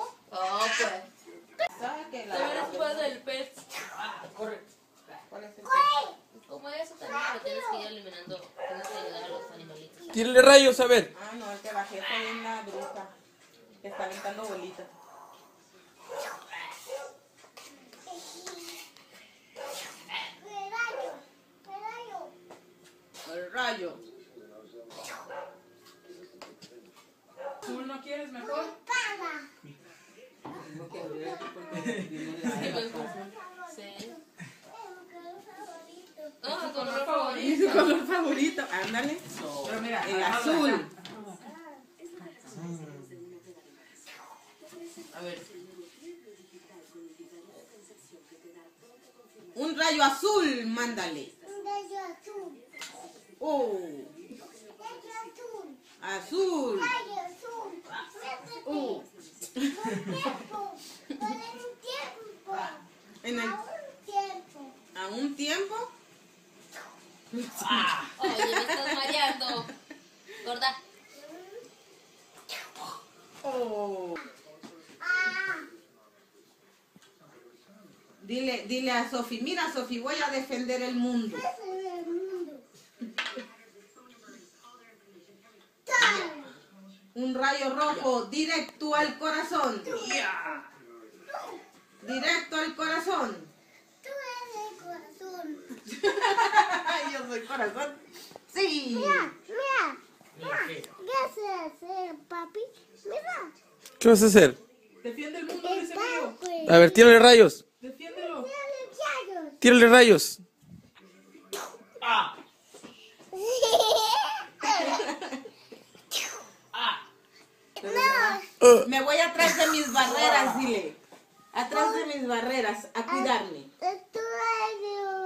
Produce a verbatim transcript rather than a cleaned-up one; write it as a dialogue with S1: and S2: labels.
S1: Oh, pues.
S2: Sáquela.
S1: También es juego del pez.
S3: Ah, corre.
S2: ¿Cuál es el?
S1: Como eso también lo tienes que ir eliminando. Tienes que ayudar a los animalitos.
S4: Tírale rayos, a ver.
S2: Ah, no, el que bajé fue una bruja que está aventando bolitas. El rayo.
S3: ¿Tú no quieres mejor?
S2: Tengo que abrir aquí porque viene la
S1: Sí, pues,
S2: vaca.
S1: sí.
S3: ¿Tu
S1: No, con
S3: color
S1: el
S2: ¿Y
S3: favorito?
S2: su color favorito? Ándale.
S3: Pero mira,
S2: El
S3: agárrala
S2: azul.
S3: acá.
S1: A ver.
S2: Un rayo azul, mándale. Oh, azul. Oh. En el, a un tiempo.
S1: Oye, me estás mareando. Gorda.
S2: Oh. Dile, dile a Sofi, mira Sofi, voy a defender el mundo. Un rayo rojo directo al corazón. Directo al corazón. Yo soy corazón. Sí.
S4: ¿Qué vas a hacer?
S3: Defiende el mundo, dice mío.
S4: A ver, tírale rayos.
S3: Defiéndelo.
S4: Tírale rayos.
S3: Ah.
S4: Uh,
S2: Me voy atrás de mis barreras, dile. Atrás de mis barreras, a cuidarme.